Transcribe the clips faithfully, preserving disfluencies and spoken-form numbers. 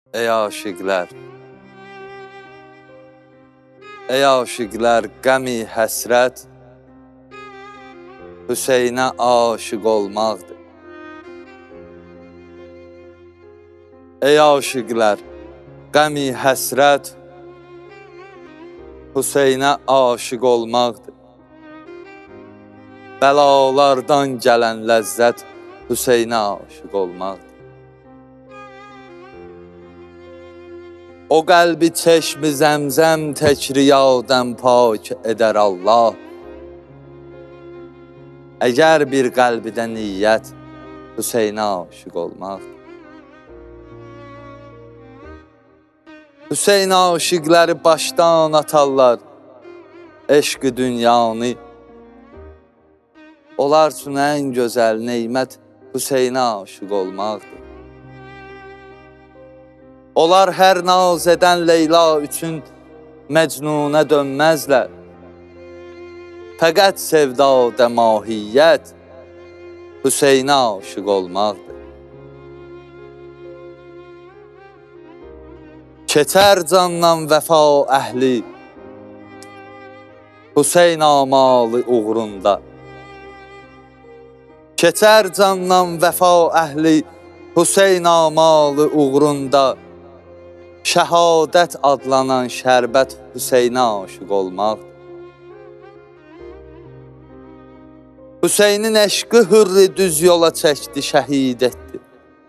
Ey aşıqlər, ey aşıqlər, qəmi həsrət Hüseynə aşıq olmaqdır. Ey aşıqlər, qəmi həsrət Hüseynə aşıq olmaqdır. Bəlalardan gələn ləzzət Hüseynə aşıq olmaqdır. O qəlbi çeşmi zəmzəm təkriyədən pak edər Allah. Əgər bir qəlbidə niyyət Hüseynə aşıq olmaqdır. Hüseyn aşıqları başdan atarlar eşq-i dünyanı. Onlar üçün ən gözəl neymət Hüseynə aşıq olmaqdır. Onlar hər naz edən Leyla üçün məcnunə dönməzlər. Fəqət sevdada mahiyyət Hüseynə aşıq olmaqdır. Keçər candan vəfa əhli Hüseyn amalı uğrunda. Keçər candan vəfa əhli Hüseyn amalı uğrunda. Şəhadət adlanan şərbət Hüseynə aşıq olmaqdır. Hüseynin eşqi hürri düz yola çəkdi, şəhid etdi.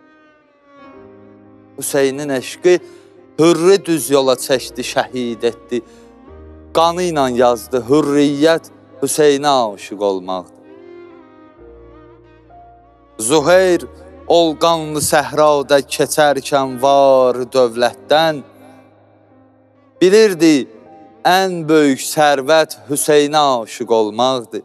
Hüseynin eşqi hürri düz yola çəkdi, şəhid etdi. Qanı ilə yazdı hürriyyət Hüseynə aşıq olmaqdır. Zuheyr ol qanlı səhrada keçərkən var dövlətdən. Bilirdi ən böyük sərvət Hüseynə aşıq olmaqdır.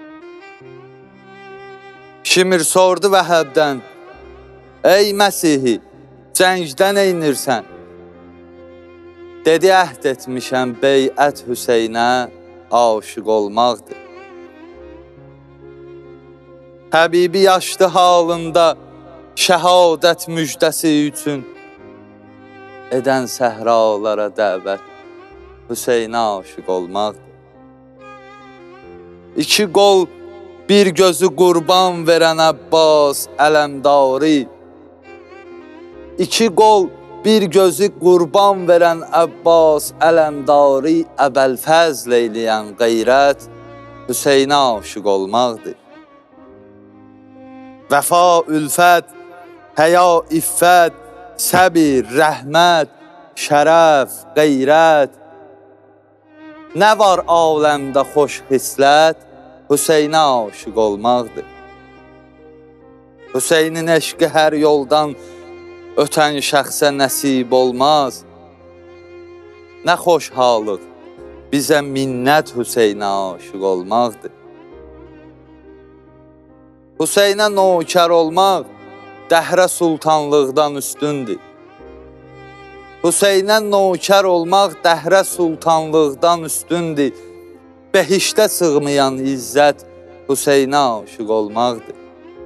Şimir sordu Vəhəbdən, ey Məsihi, cəngdən eynirsən? Dedi, əhd etmişəm beyət Hüseynə aşıq olmaqdır. Həbibi yaşlı halında şəhadət müjdəsi üçün edən səhralara dəvət Hüseynə aşıq olmaqdır. İki qol bir gözü qurban verən Əbbas ələmdari. İki qol bir gözü qurban verən Əbbas ələmdari. Əbəlfəzl eyləyən qeyrət Hüseynə aşıq olmaqdır. Vəfa, ülfət, həya, iffət, səbir, rəhmət, şərəf, qeyrət. Nə var aləmdə xoş xislət Hüseynə aşıq olmaqdır. Hüseynin eşqi hər yoldan ötən şəxsə nəsib olmaz. Nə xoş halıq bizə minnət Hüseynə aşıq olmaqdır. Hüseynə nökər olmaq dəhrə sultanlıqdan üstündür. Hüseynə nökər olmaq dəhrə sultanlıqdan üstündür. Behişdə sığmayan izzət Hüseynə aşıq olmaqdır.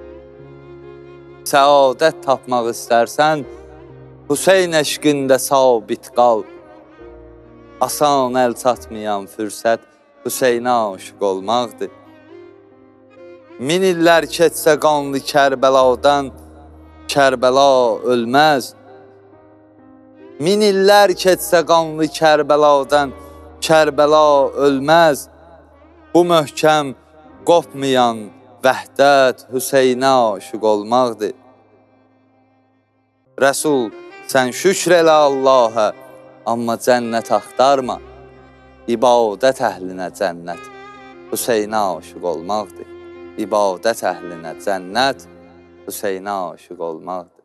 Səadət tapmaq istərsən, Hüseyn eşqində sabit qal. Asan əl çatmayan fürsət Hüseynə aşıq olmaqdır. Min illər keçsə qanlı Kərbəladan, Kərbəla ölməz. Min illər keçsə qanlı Kərbəladan, Kərbəla ölməz. Bu möhkəm qopmayan vəhdət Hüseynə aşıq olmaqdır. Rəsul, sən şükr elə Allah'a, amma cənnət axtarma. İbadət əhlinə cənnət Hüseynə aşıq olmaqdır. İbadət əhlinə cənnət Hüseynə aşıq olmaqdır.